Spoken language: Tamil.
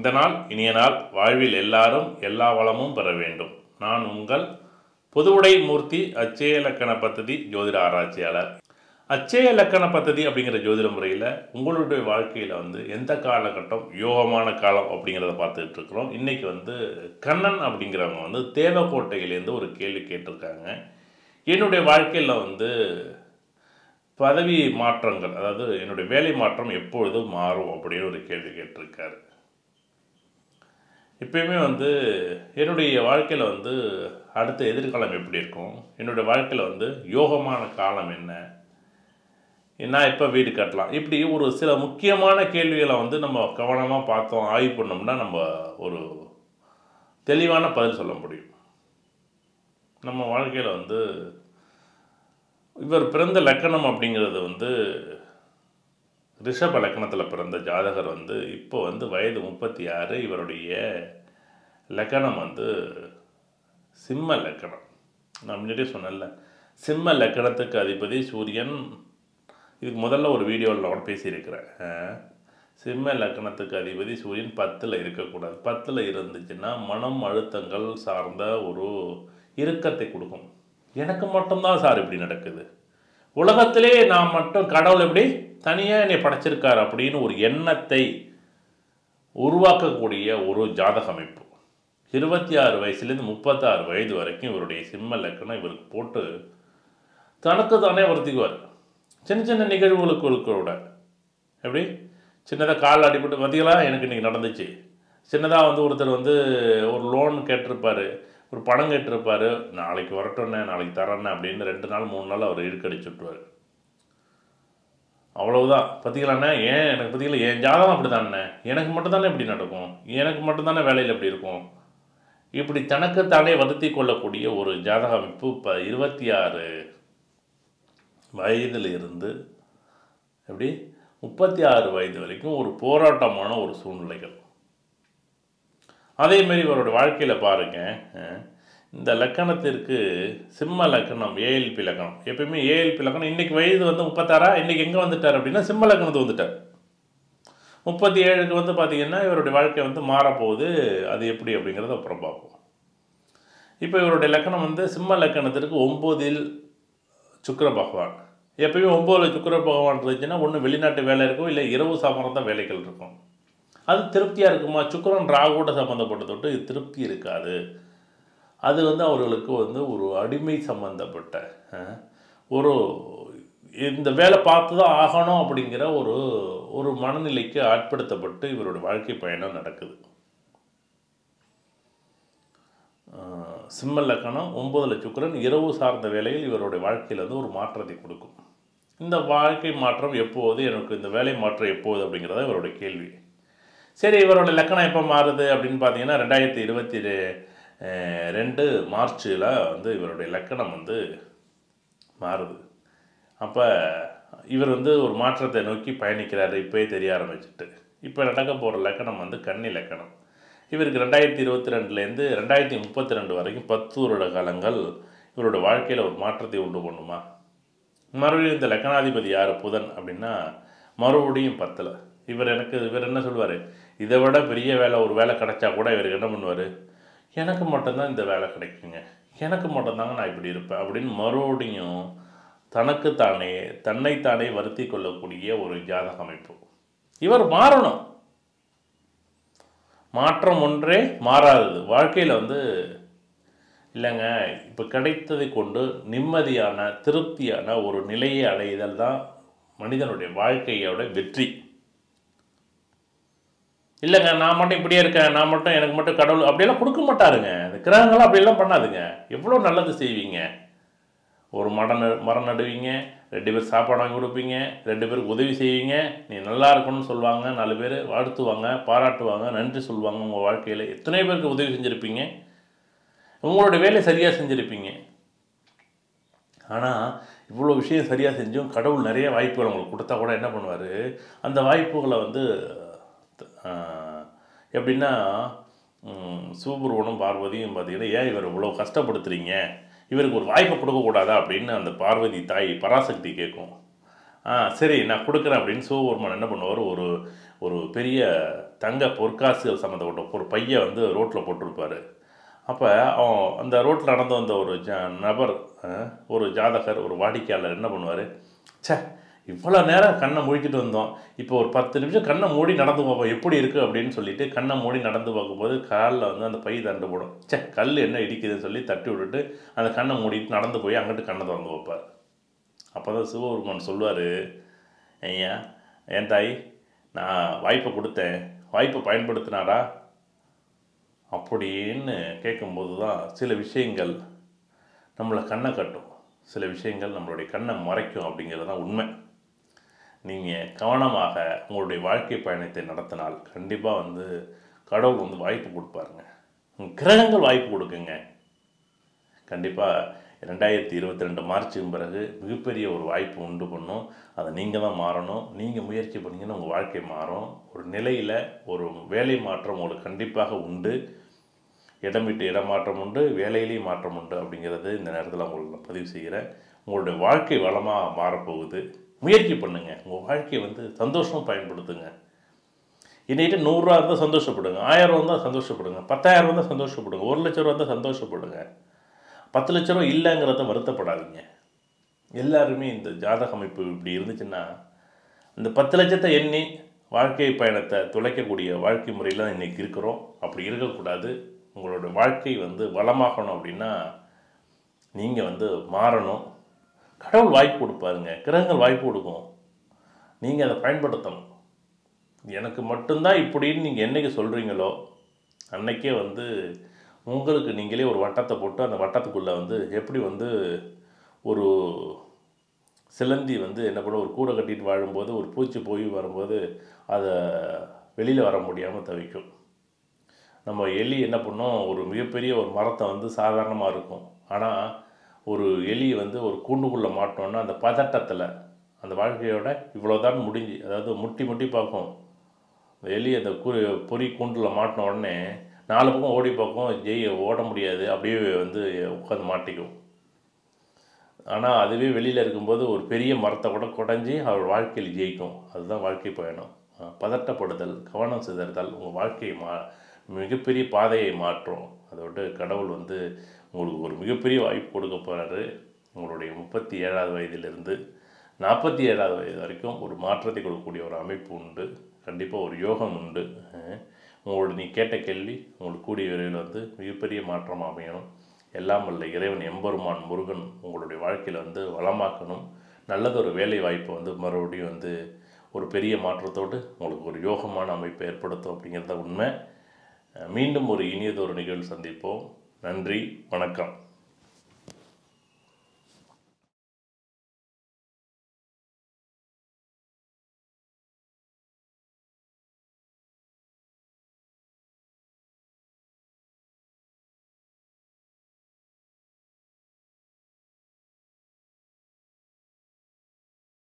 இந்த நாள் இனிய நாள். வாழ்வில் எல்லாரும் எல்லா வளமும் பெற வேண்டும். நான் உங்கள் பொதுவுடை மூர்த்தி, அச்சய இலக்கண பദ്ധதி ஜோதிட ஆராய்ச்சியாளர். அச்சய இலக்கண பദ്ധதி அப்படிங்கிற ஜோதிட முறையில் உங்களுடைய வாழ்க்கையில் எந்த காலகட்டம் யோகமான காலம் அப்படிங்கிறத பார்த்துட்டு இருக்கிறோம். இன்றைக்கி கண்ணன் அப்படிங்கிறவங்க தேவக்கோட்டையிலேருந்து ஒரு கேள்வி கேட்டிருக்காங்க. என்னுடைய வாழ்க்கையில் பதவி மாற்றங்கள், அதாவது என்னுடைய வேலை மாற்றம் எப்பொழுது மாறும் அப்படின்னு ஒரு கேள்வி கேட்டிருக்காரு. எப்பயுமே என்னுடைய வாழ்க்கையில் அடுத்த எதிர்காலம் எப்படி இருக்கும், என்னுடைய வாழ்க்கையில் யோகமான காலம் என்ன, நான் எப்போ வீடு கட்டலாம், இப்படி ஒரு சில முக்கியமான கேள்விகளை நம்ம கவனமாக பார்த்தோம், ஆய்வு பண்ணோம்னா நம்ம ஒரு தெளிவான பதில் சொல்ல முடியும். நம்ம வாழ்க்கையில் இவர் பிறந்த லக்கணம் அப்படிங்கிறது ரிஷப லக்கணத்தில் பிறந்த ஜாதகர் இப்போ வயது 36. இவருடைய லக்கணம் சிம்ம லக்கணம். நான் முன்னாடியே சொன்னேன்ல, சிம்ம லக்கணத்துக்கு அதிபதி சூரியன். இதுக்கு முதல்ல ஒரு வீடியோவில் கூட பேசியிருக்கிறேன். சிம்ம லக்கணத்துக்கு அதிபதி சூரியன் 10ல் இருக்கக்கூடாது. 10ல் இருந்துச்சுன்னா மனம் அழுத்தங்கள் சார்ந்த ஒரு இறுக்கத்தை கொடுக்கும். எனக்கு மட்டும்தான் சார் இப்படி நடக்குது, உலகத்திலே நான் மட்டும், கடவுள் எப்படி தனியாக என்னை படைச்சிருக்கார் அப்படின்னு ஒரு எண்ணத்தை உருவாக்கக்கூடிய ஒரு ஜாதக அமைப்பு. 26 வயசுலேருந்து 36 வயது வரைக்கும் இவருடைய சிம்ம லக்கணம் இவருக்கு போட்டு தனக்கு தானே வருத்திக்குவார். சின்ன சின்ன நிகழ்வுகளுக்கு கூட எப்படி சின்னதாக கால் அடிபட்டு பார்த்தீங்களா, எனக்கு இன்றைக்கி நடந்துச்சு. சின்னதாக ஒருத்தர் ஒரு லோன் கேட்டிருப்பார், ஒரு பணம் கேட்டிருப்பார், நாளைக்கு வரட்டும்ண்ணே, நாளைக்கு தரேண்ணே அப்படின்னு 2 நாள் 3 நாள் அவர் இழுக்கடிச்சு விட்டுருவார். அவ்வளவுதான். பார்த்தீங்களாண்ணே, ஏன் எனக்கு பார்த்தீங்களா, என் ஜாதகம் அப்படி தானே, எனக்கு மட்டும்தானே இப்படி நடக்கும், எனக்கு மட்டும்தானே வேலையில் எப்படி இருக்கும், இப்படி தனக்குத்தானே வருத்தி கொள்ளக்கூடிய ஒரு ஜாதக அமைப்பு இப்போ 26 வயதில் இருந்து எப்படி 36 வயது வரைக்கும் ஒரு போராட்டமான ஒரு சூழ்நிலைகள். அதேமாரி இவரோட வாழ்க்கையில் பாருங்கள், இந்த லக்கணத்திற்கு சிம்ம லக்கணம் ஏஎல்பி லக்கணம். எப்பயுமே ஏஎல்பி லக்கணம் இன்றைக்கி வயது 36, இன்றைக்கி எங்கே வந்துட்டார் அப்படின்னா சிம்ம லக்கணத்துக்கு வந்துட்டார். 37க்கு பார்த்திங்கன்னா இவருடைய வாழ்க்கை மாறப்போகுது. அது எப்படி அப்படிங்கிறத அப்புறம் பார்ப்போம். இப்போ இவருடைய லக்கணம் சிம்ம லக்கணத்திற்கு 9ல் சுக்கிர பகவான். எப்பயுமே 9ல் சுக்கிர பகவான் இருந்துச்சுன்னா ஒன்று வெளிநாட்டு வேலை இருக்கும், இல்லை இரவு சாமர்ந்த வேலைகள் இருக்கும். அது திருப்தியாக இருக்குமா? சுக்கிரன் ராகுவோட சம்மந்தப்பட்டதொட்டு திருப்தி இருக்காது. அது அவர்களுக்கு ஒரு அடிமை சம்பந்தப்பட்ட ஒரு இந்த வேலை பார்த்து தான் ஆகணும் அப்படிங்கிற ஒரு மனநிலைக்கு ஆட்படுத்தப்பட்டு இவருடைய வாழ்க்கை பயணம் நடக்குது. சிம்ம லக்கணம் 9ல் சுக்கிரன் இரவு சார்ந்த வேலையில் இவருடைய வாழ்க்கையில் ஒரு மாற்றத்தை கொடுக்கும். இந்த வாழ்க்கை மாற்றம் எப்போது, எனக்கு இந்த வேலை மாற்றம் எப்போது அப்படிங்கிறத இவருடைய கேள்வி. சரி, இவரோட லக்கணம் எப்போ மாறுது அப்படின்னு பார்த்தீங்கன்னா 2022 மார்ச்சில் இவருடைய லக்கணம் மாறுது. அப்போ இவர் ஒரு மாற்றத்தை நோக்கி பயணிக்கிறார். இப்போயே தெரிய ஆரம்பிச்சுட்டு இப்போ நடக்க போகிற லக்கணம் கன்னி லக்கணம். இவருக்கு 2022லேருந்து 2032 வரைக்கும் 10 வருட காலங்கள் இவரோட வாழ்க்கையில் ஒரு மாற்றத்தை உண்டு பண்ணுமா? மறுபடியும் இந்த லக்கணாதிபதி யார்? புதன். அப்படின்னா மறுபடியும் 10ல் இவர் என்ன சொல்லுவார், இதை விட பெரிய வேலை ஒரு வேலை கிடைச்சா கூட இவருக்கு என்ன பண்ணுவார், எனக்கு மட்டும்தான் இந்த வேலை கிடைக்குங்க, எனக்கு மட்டும்தாங்க நான் இப்படி இருப்பேன் அப்படின்னு மறுபடியும் தன்னைத்தானே வருத்தி கொள்ளக்கூடிய ஒரு ஜாதக அமைப்பு. இவர் மாறணும். மாற்றம் ஒன்றே மாறாதது. வாழ்க்கையில் இல்லைங்க, இப்போ கிடைத்ததை கொண்டு நிம்மதியான திருப்தியான ஒரு நிலையை அடைதல் தான் மனிதனுடைய வாழ்க்கையோட வெற்றி. இல்லைங்க, நான் மட்டும் இப்படியே இருக்கேன், நான் மட்டும், எனக்கு மட்டும் கடவுள் அப்படியெல்லாம் கொடுக்க மாட்டாருங்க. இந்த கிரகங்கள்லாம் அப்படியெல்லாம் பண்ணாதுங்க. எவ்வளோ நல்லது செய்வீங்க. ஒரு மரம் நடுவீங்க, 2 பேர் சாப்பாடு வாங்கி கொடுப்பீங்க, 2 பேருக்கு உதவி செய்வீங்க, நீ நல்லா இருக்கணும்னு சொல்லுவாங்க, 4 பேர் வாழ்த்துவாங்க, பாராட்டுவாங்க, நன்றி சொல்லுவாங்க. உங்கள் வாழ்க்கையில் எத்தனை பேருக்கு உதவி செஞ்சுருப்பீங்க, உங்களோட வேலை சரியாக செஞ்சுருப்பீங்க. ஆனால் இவ்வளோ விஷயம் சரியாக செஞ்சும் கடவுள் நிறைய வாய்ப்புகள் உங்களுக்கு கொடுத்தா கூட என்ன பண்ணுவார், அந்த வாய்ப்புகளை எப்படின்னா சிவபெருமானும் பார்வதியும் பார்த்தீங்கன்னா, ஏன் இவர் இவ்வளோ கஷ்டப்படுத்துறீங்க, இவருக்கு ஒரு வாய்ப்பை கொடுக்கக்கூடாதா அப்படின்னு அந்த பார்வதி தாய் பராசக்தி கேட்கும். சரி நான் கொடுக்குறேன் அப்படின்னு சிவபெருமான் என்ன பண்ணுவார், ஒரு ஒரு பெரிய தங்க பொற்காசுகள் சம்மந்தப்பட்ட ஒரு பையை வந்து ரோட்டில் போட்டிருப்பார். அப்போ அவன் அந்த ரோட்டில் நடந்து வந்த ஒரு நபர், ஒரு ஜாதகர், ஒரு வாடிக்கையாளர் என்ன பண்ணுவார், ச்சே இவ்வளோ நேரம் கண்ணை முழிக்கிட்டு வந்தோம், இப்போ ஒரு 10 நிமிஷம் கண்ணை மூடி நடந்து பார்ப்போம் எப்படி இருக்குது அப்படின்னு சொல்லிட்டு கண்ணை மூடி நடந்து பார்க்கும்போது காலில் வந்து அந்த பை தண்டு போடும். ச்சே கல் என்ன இடிக்குதுன்னு சொல்லி தட்டி விட்டுட்டு அந்த கண்ணை மூடிட்டு நடந்து போய் அங்கிட்டு கண்ணை திறந்து வைப்பார். அப்போ தான் சிவபெருமான் சொல்லுவார், ஐயா ஏன் தாய் நான் வாய்ப்பை கொடுத்தேன், வாய்ப்பை பயன்படுத்தினாரா அப்படின்னு கேட்கும்போது தான் சில விஷயங்கள் நம்மளை கண்ணை கட்டும், சில விஷயங்கள் நம்மளுடைய கண்ணை மறைக்கும் அப்படிங்கிறது தான் உண்மை. நீங்கள் கவனமாக உங்களுடைய வாழ்க்கை பயணத்தை நடத்தினால் கண்டிப்பாக வந்து கடவுள் வந்து வாய்ப்பு கொடுப்பாருங்க. கிரகங்கள் வாய்ப்பு கொடுக்குங்க. கண்டிப்பாக 2022 மார்ச்சுக்கு பிறகு மிகப்பெரிய ஒரு வாய்ப்பு உண்டு பண்ணும். அதை நீங்கள் தான் மாறணும். நீங்கள் முயற்சி பண்ணிங்கன்னா உங்கள் வாழ்க்கை மாறும். ஒரு நிலையில் ஒரு வேலை மாற்றம் உங்களுக்கு கண்டிப்பாக உண்டு. இடம் விட்டு இடம் மாற்றம் உண்டு, வேலையிலேயும் மாற்றம் உண்டு அப்படிங்கிறது இந்த நேரத்தில் உங்களுக்கு நான் பதிவு செய்கிறேன். உங்களுடைய வாழ்க்கை வளமாக மாறப்போகுது. முயற்சி பண்ணுங்கள். உங்கள் வாழ்க்கையை வந்து சந்தோஷமாக பயன்படுத்துங்க. இன்னைக்கு 100 ரூபா இருந்தால் சந்தோஷப்படுங்க, 1000 ரூபா இருந்தால் சந்தோஷப்படுங்க, 10,000 இருந்தால் சந்தோஷப்படுங்க, 1 லட்ச ரூபா இருந்தால் சந்தோஷப்படுங்க. 10 லட்ச ரூபா இல்லைங்கிறத வருத்தப்படாதீங்க. எல்லாருமே இந்த ஜாதக அமைப்பு இப்படி இருந்துச்சுன்னா இந்த 10 லட்சத்தை எண்ணி வாழ்க்கை பயணத்தை துளைக்கக்கூடிய வாழ்க்கை முறையில் தான் இன்றைக்கி இருக்கிறோம். அப்படி இருக்கக்கூடாது. உங்களோட வாழ்க்கை வந்து வளமாகணும் அப்படின்னா நீங்கள் வந்து மாறணும். கடவுள் வாய்ப்பு கொடுப்பாருங்க, கிரகங்கள் வாய்ப்பு கொடுக்கும். நீங்கள் அதை பயன்படுத்தணும். எனக்கு மட்டும்தான் இப்படின்னு நீங்கள் என்றைக்கு சொல்கிறீங்களோ அன்றைக்கே வந்து உங்களுக்கு நீங்களே ஒரு வட்டத்தை போட்டு அந்த வட்டத்துக்குள்ளே வந்து எப்படி வந்து ஒரு சிலந்தி வந்து என்ன பண்ண ஒரு கூடை கட்டிட்டு வாழும்போது ஒரு பூச்சி போய் வரும்போது அதை வெளியில் வர முடியாமல் தவிக்கும். நம்ம எலி என்ன பண்ணோம், ஒரு மிகப்பெரிய ஒரு மரத்தை வந்து சாதாரணமாக இருக்கும், ஆனால் ஒரு எலி வந்து ஒரு கூண்டுக்குள்ளே மாட்டோன்னா அந்த பதட்டத்தில் அந்த வாழ்க்கையோட இவ்வளோதான் முடிஞ்சு, அதாவது முட்டி முட்டி பார்க்கும். அந்த எலி அந்த பொறி கூண்டில் மாட்டின உடனே 4 பக்கம் ஓடி பார்க்கும், ஓட முடியாது, அப்படியே வந்து உட்காந்து மாட்டிக்கும். ஆனால் அதுவே வெளியில் இருக்கும்போது ஒரு பெரிய மரத்தை கூட குடஞ்சி அவர் வாழ்க்கையில் ஜெயிக்கும். அதுதான் வாழ்க்கை பயணம். பதட்டப்படுதல், கவனம் சிதறுதல் உங்கள் வாழ்க்கையை மிகப்பெரிய பாதையை மாற்றும். அதோடு கடவுள் வந்து உங்களுக்கு ஒரு மிகப்பெரிய வாய்ப்பு கொடுக்க போகிறாரு. உங்களுடைய 37வது வயதிலிருந்து 47வது வயது வரைக்கும் ஒரு மாற்றத்தை கொடுக்கக்கூடிய ஒரு அமைப்பு உண்டு. கண்டிப்பாக ஒரு யோகம் உண்டு. உங்களோட நீ கேட்ட கேள்வி உங்களுக்கு கூடிய விரைவில் வந்து மிகப்பெரிய மாற்றம் அமையணும். எல்லாம் வல்ல இறைவன் எம்பெருமான் முருகன் உங்களுடைய வாழ்க்கையில் வந்து வளமாக்கணும். நல்லதொரு வேலை வாய்ப்பை வந்து மறுபடியும் வந்து ஒரு பெரிய மாற்றத்தோடு உங்களுக்கு ஒரு யோகமான அமைப்பை ஏற்படுத்தும் அப்படிங்கிறத உண்மை. மீண்டும் ஒரு இனியதொரு நிகழ்வு சந்திப்போம். நன்றி, வணக்கம்.